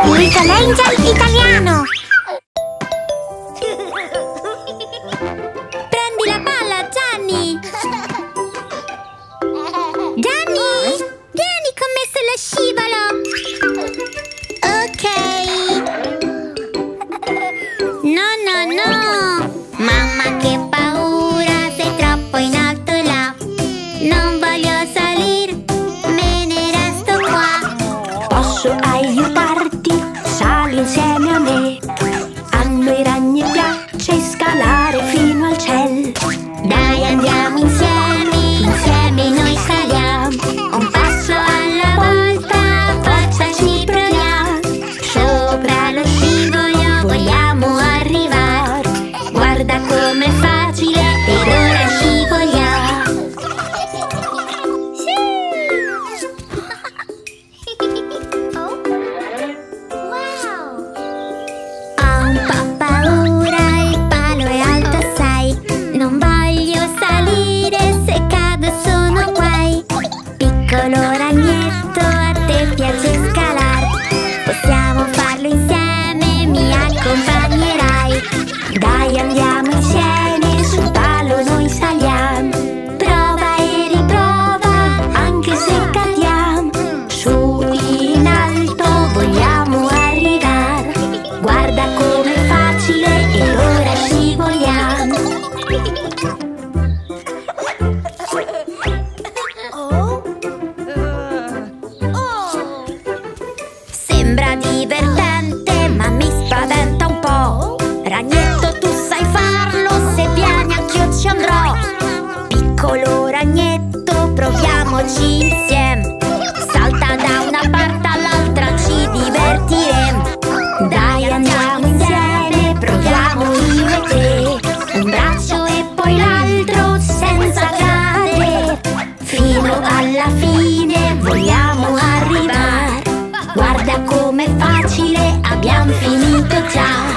Little Angel italiano! Prendi la palla, Gianni! Gianni! Vieni con me sullo scivolo! Ok! No, no, no! Mamma, che paura! Sei troppo in alto là! Non voglio salire, me ne resto qua! Posso aiutarti? Sali insieme a me. A noi ragni piace scalare fino al cielo. Dai, andiamo insieme, insieme noi saliamo. Un passo alla volta, forza ci proviamo. Sopra lo scivolo vogliamo arrivare. Guarda com'è facile ed ora scivoliamo. Ho un po' paura, il palo è alto assai. Non voglio salire, se cado sono guai. Piccolo ragnetto, a te piace scalare. Possiamo farlo insieme, mi accompagnerai. Dai, andiamo insieme, sul palo noi saliamo. Prova e riprova, Anche se cadiamo, su in alto vogliamo arrivare. Guarda com'è facile e ora scivoliamo. sembra divertente, ma mi spaventa un po'. Ragnetto, tu sai farlo, se vieni anch'io ci andrò. Piccolo ragnetto, proviamoci insieme. Salta da una parte all'altra, ci divertiremo. Dai, andiamo insieme, proviamo io e te. Un braccio e poi l'altro senza cadere. Fino alla fine vogliamo arrivare. Guarda com'è facile, abbiamo finito già.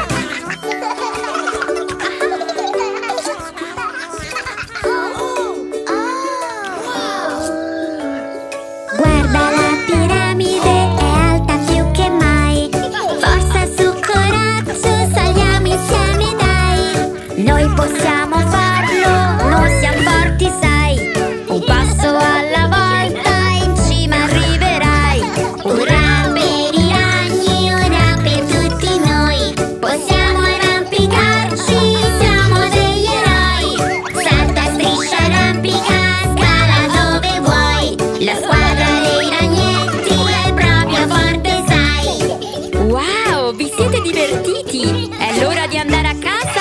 Guarda, la piramide è alta più che mai. Forza, su, coraggio, saliamo insieme dai. Noi possiamo farlo, noi siamo forti sai. Un passo alla volta, in cima arriverai. Ora per i ragni, ora per tutti noi. Possiamo arrampicarci, siamo degli eroi. Salta, striscia, arrampica, scala dove vuoi. La squadra dei ragnetti è proprio forte, sai. Wow, vi siete divertiti? È l'ora di andare a casa!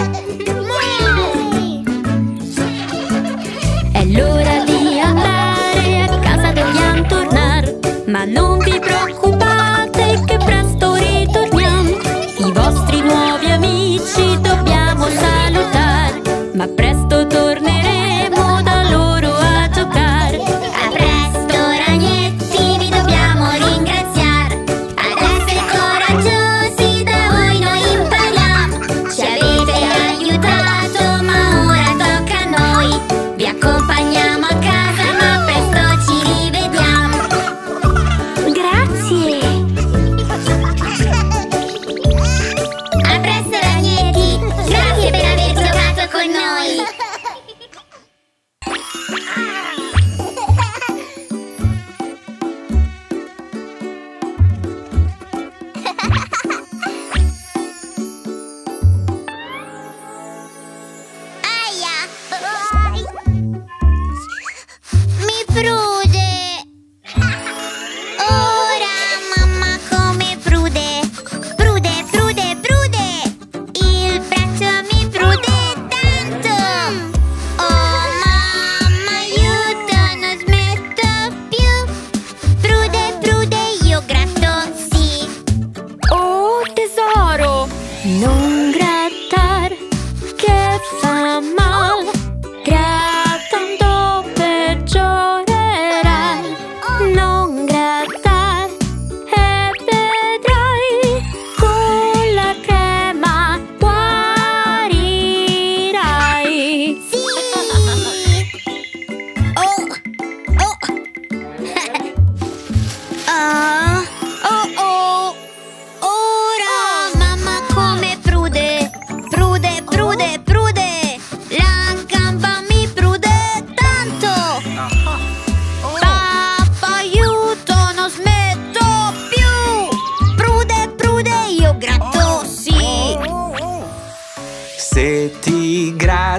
È l'ora di andare a casa, dobbiamo tornare. Ma non vi preoccupate che presto ritorniamo. I vostri nuovi amici dobbiamo salutare, ma presto torneremo da loro a giocare. A presto ragnetti, vi dobbiamo ringraziare. Ad essere coraggiosi, da voi noi impariamo. Ci avete aiutato, ma ora tocca a noi. Vi accompagniamo a casa, ma presto ci rivediamo. Grazie. A presto ragnetti, grazie per aver giocato con noi.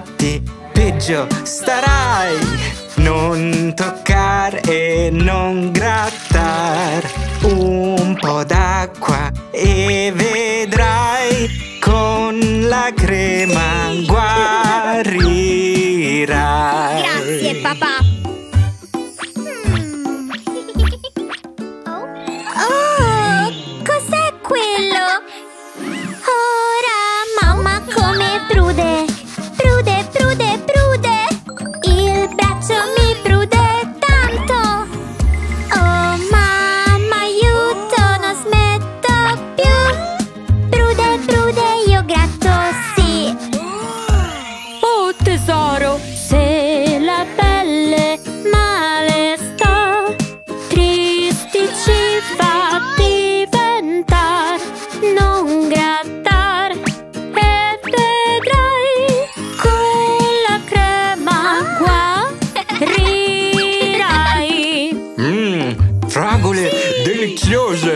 Infatti peggio starai. Non toccar e non grattar. Un po' d'acqua e vedrai, con la crema guarirai. Grazie, papà. Oh, cos'è quello? Ora mamma come prude, prude, prude, prude. Il braccio mi prude tanto. Oh mamma, aiuto, non smetto più. Prude, prude, io gratto, sì. Oh tesoro, se la pelle male sta, tristi ci fa diventar. Non grattar e vedrai, con la crema guarirai. Fragole deliziose.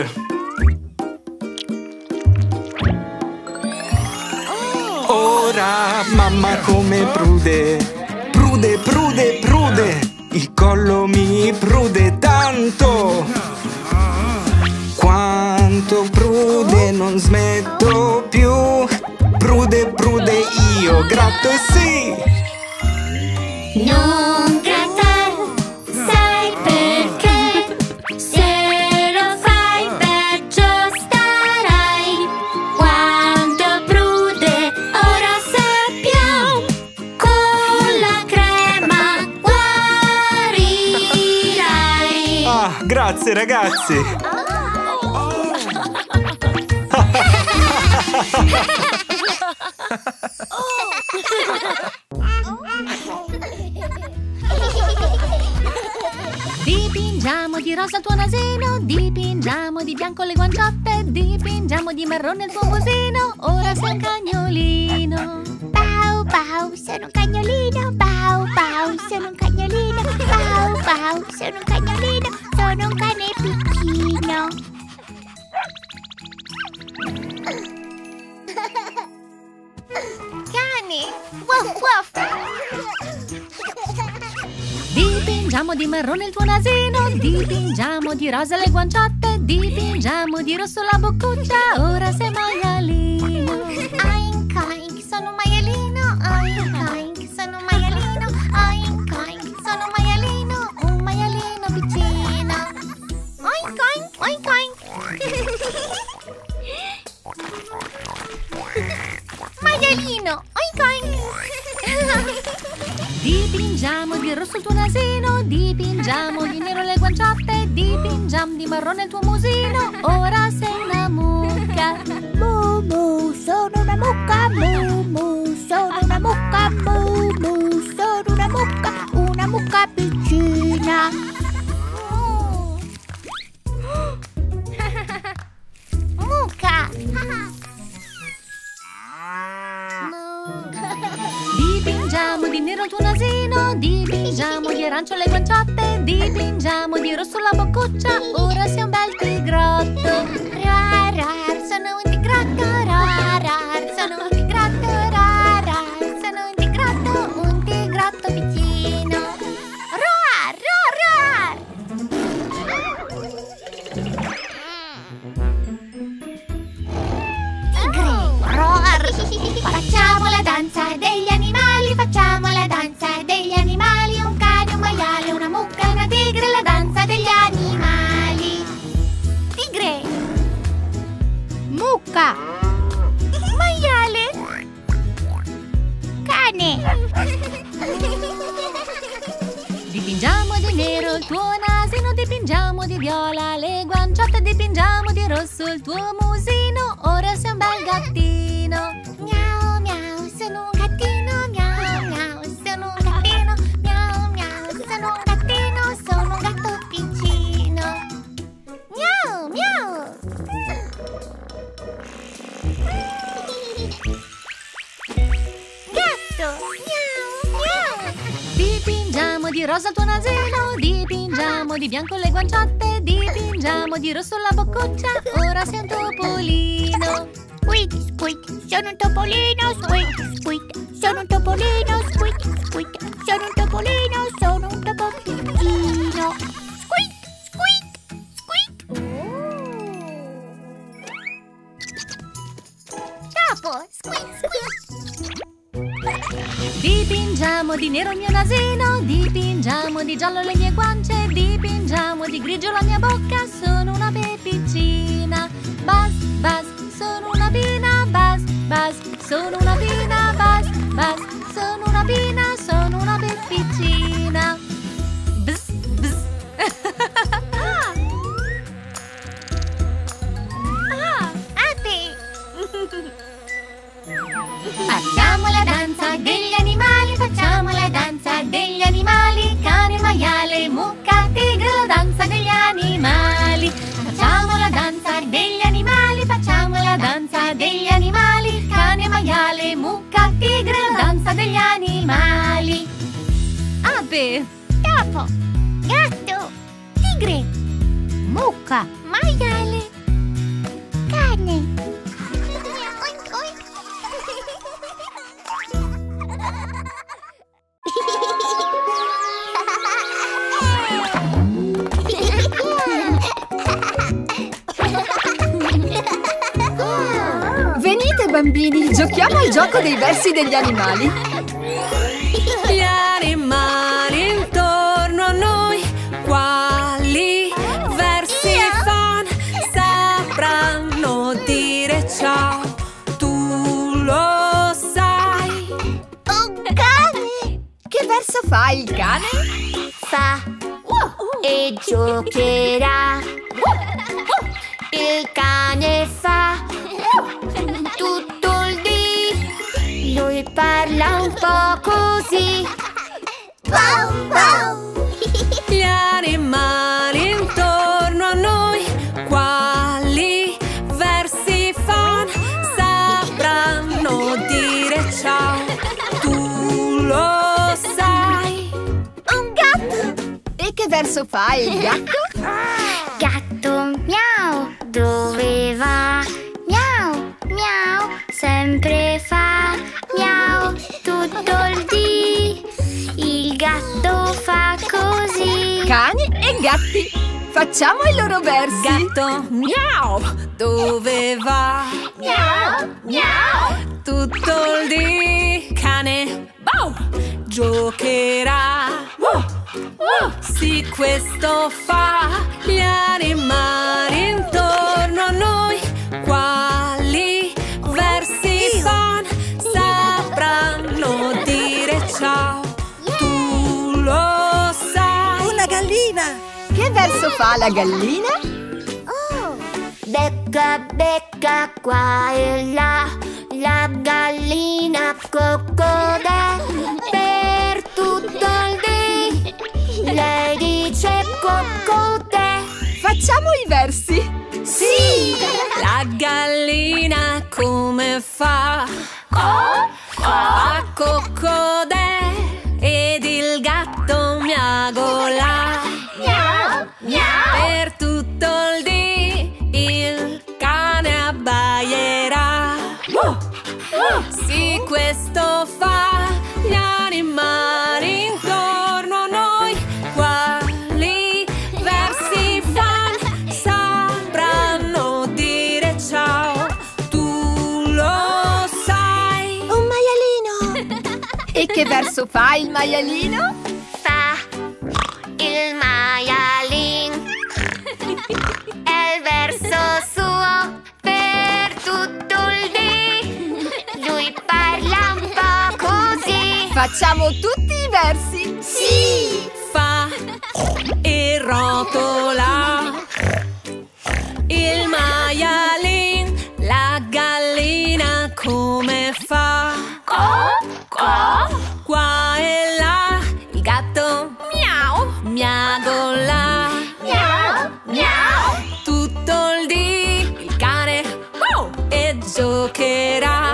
Ora mamma come prude, prude, prude, prude. Il collo mi prude tanto. Quanto prude non smetto più. Prude, prude, io gratto e sì. Non grattar, sai perché? Se lo fai peggio starai. Quanto prude, ora sappiamo, con la crema guarirai. Ah, grazie ragazzi. Dipingiamo di rosa il tuo nasino, dipingiamo di bianco le guanciotte, dipingiamo di marrone il tuo musino. Ora sei un cagnolino. Pau pau, sono un cagnolino. Pau pau, sono un cagnolino. Pau pau, sono un cagnolino. Sono un cane piccino. Cane, wuff wuff. Dipingiamo di marrone il tuo nasino, dipingiamo di rosa le guanciotte, dipingiamo di rosso la boccuccia. Ora sei maialino. Oink oink, sono un maialino. Oink oink, sono un maialino. Oink oink, sono un maialino. Un maialino piccino. Oink oink, oink oink. Maialino, oink oink. Dipingiamo di rosso il tuo nasino, dipingiamo di nero le guanciotte, dipingiamo di marrone il tuo musino. Ora sei una mucca. Mu mu, sono una mucca. Mu mu, sono una mucca. Mu mu, sono una mucca piccina. Mucca. Dipingiamo di nero il tuo nasino, dipingiamo di arancio le guanciotte, dipingiamo di rosso la boccuccia. Ora sei un bel tigrotto. Rar rar, sono un tigratto. Rar rar, sono un tigratto. Rar rar, sono un tigratto piccino. Roar, roar, roar. Tigre, roar. Facciamo la danza degli animali, facciamo la danza degli animali. Un cane, un maiale, una mucca e una tigre, la danza degli animali. Tigre, mucca, maiale, cane. Dipingiamo di nero il tuo nasino, dipingiamo di viola le guanciotte, dipingiamo di rosso il tuo musino. Ora sei un bel gattino. Miau miau, sono un gattino. Miau miau, sono un gattino. Miau miau, sono un gattino. Sono un gatto piccino. Miau miau. Gatto, miau miau. Dipingiamo di rosa il tuo nasino, dipingiamo di bianco le guanciotte, dipingiamo di rosso la boccuccia. Ora sei un topolino. Squid, squid, sono un topolino. Squid, squid, sono un topolino. Squid, squid, sono un topolino. Sono un topolino. Squid, squid, squid. Topo, squid, squid. Dipingiamo di nero il mio nasino, dipingiamo di giallo le mie guance, dipingiamo di grigio la mia bocca. Sono una pepicina. Buzz, buzz, sono una pina. Buzz, buzz, sono una pina. Buzz, buzz, sono una pina. Sono una pepicina. Bzz, bzz. Api. Facciamo la danza degli animali, facciamo la danza degli animali. Cane, maiale, mucca, tigre, la danza degli animali. Facciamo la danza degli animali, facciamo la danza degli animali. Cane, maiale, mucca, tigre, la danza degli animali. Ape, Topo, gatto, tigre, mucca, maiale, cane. Venite bambini, giochiamo al gioco dei versi degli animali. gli animali intorno a noi, quali versi fan? Sapranno dire ciao, tu lo sai. Un cane Che verso fa il cane? fa e giocherà. Il cane fa tutto il dì, lui parla un po' così. Wow, wow. Gli animali intorno a noi, quali versi fan? Sapranno dire ciao, tu lo sai. Un gatto. E che verso fa il gatto? Gatto miau, dove va? Miau, miau, sempre fa miau tutto il dì. Il gatto fa così. Cani e gatti. Facciamo i loro versi. Gatto miau, dove va? Miau, miau. Tutto il dì. Cane bow, giocherà. Sì, questo fa. Gli animali intorno a noi, quali versi fan? Sapranno dire ciao, tu lo sai. Una gallina. Che verso fa la gallina? Becca, becca qua e là, la gallina coccodè. Per tutto il dì lei dice coccodè. Facciamo i versi. Sì! La gallina come fa? A coccodè. Ed il gatto miagola. Miau, miau. Per tutto il dì il cane abbaierà. Sì, questo fa. Gli animali intorno a noi, quali versi fan? Sapranno dire ciao, tu lo sai. Un maialino. E che verso fa il maialino? Fa il maialin. È il verso suo per tutto il dì. Lui parla un po' così. Facciamo tutti i versi. Sì! Fa e rotola il maialin. La gallina come fa? Qua e là il gatto miau, miagola. Miau, miau. Tutto il dì il cane e giocherà.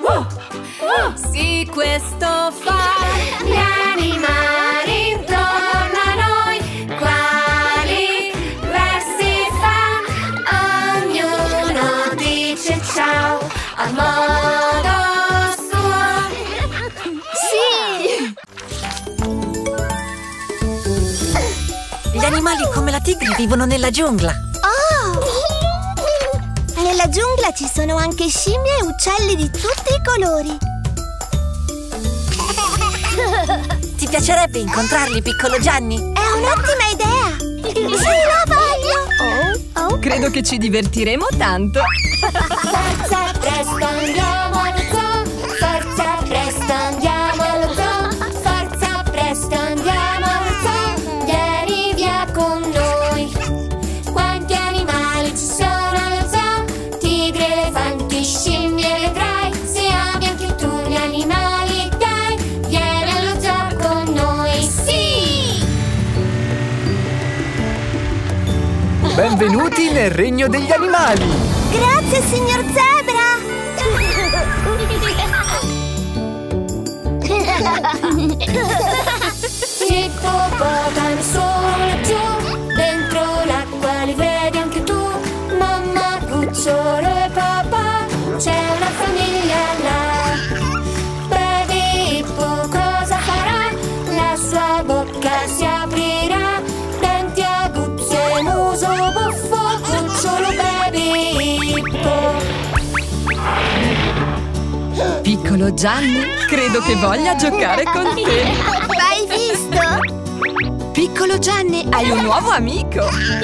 Sì, questo fa. Gli animali intorno a noi, quali versi fa? Ognuno dice ciao, modo suo. Sì! Gli animali come la tigre vivono nella giungla. Oh! Nella giungla ci sono anche scimmie e uccelli di tutti i colori. Ti piacerebbe incontrarli, piccolo Gianni? È un'ottima idea! Sì, la voglio! Oh. Credo che ci divertiremo tanto. Forza, presto andiamo allo zoo. Forza, presto andiamo allo zoo. Forza, presto andiamo allo zoo. Vieni via con noi. Quanti animali ci sono allo zoo? Tigre, elefanti, scimmie, vedrai. Se ami anche tu gli animali, dai, vieni allo zoo con noi. Sì! Benvenuti nel regno degli animali! Grazie, signor Zebra! Gli ippopotami sono laggiù, dentro l'acqua li vedi anche tu. Mamma, cucciolo e papà, c'è una famiglia là. Baby Hippo cosa farà? La sua bocca si aprirà, denti aguzzi e muso buffo, cucciolo Baby Hippo. Piccolo Gianni, credo che voglia giocare con te. Hai visto? Piccolo Gianni, hai un nuovo amico.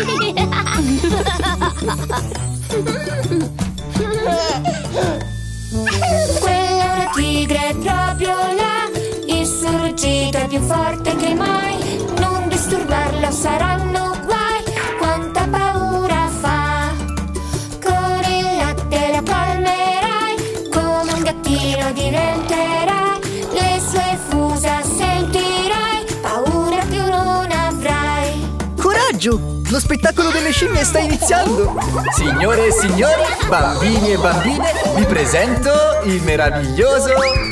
Quella è una tigre proprio là, il suo ruggito è più forte che mai. Non disturbarlo, saranno guai, quanta paura fa. Con il latte la calmerai, come un gattino diventerai. Le sue fusa sentirai, paura più non avrai. Coraggio! Lo spettacolo delle scimmie sta iniziando! Signore e signori, bambini e bambine, vi presento il meraviglioso...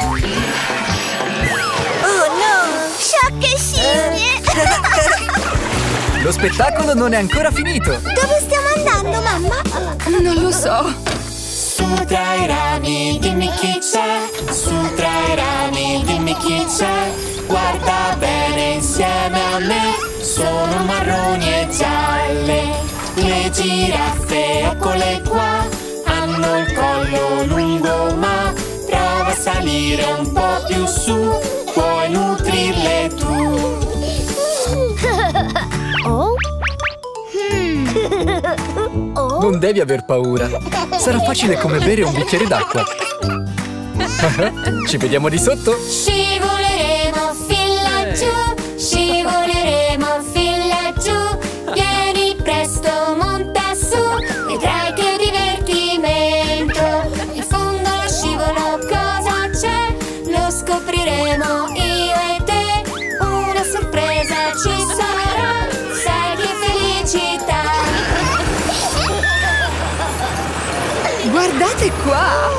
Oh no! Sciocche scimmie! Lo spettacolo non è ancora finito! Dove stiamo andando, mamma? Non lo so. Su tra i rami dimmi chi c'è, su tra i rami dimmi chi c'è. Guarda bene insieme a me, sono marroni e gialle. Le giraffe, eccole qua, hanno il collo lungo ma prova a salire un po' più su, puoi nutrirle tu. Oh? Non devi aver paura! Sarà facile come bere un bicchiere d'acqua! Ci vediamo di sotto? Scivoleremo fin laggiù, scivoleremo fin laggiù. Vieni presto, monta su, vedrai che divertimento. In fondo allo scivolo cosa c'è? Lo scopriremo io e te. Una sorpresa ci sarà, sai che felicità. Guardate qua.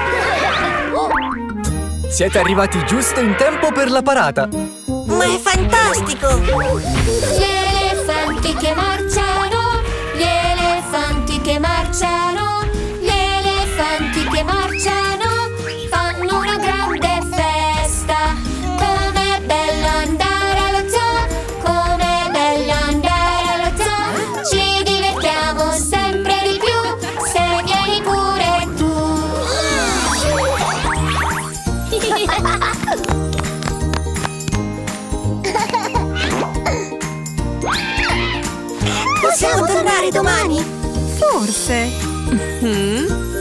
Siete arrivati giusto in tempo per la parata! Ma è fantastico! Gli elefanti che marciano, gli elefanti che marciano, gli elefanti che marciano, fanno una grande festa. Com'è bello andare allo zoo, com'è bello andare allo zoo. Ci divertiamo sempre di più, se vieni pure tu. Possiamo tornare domani? Forse.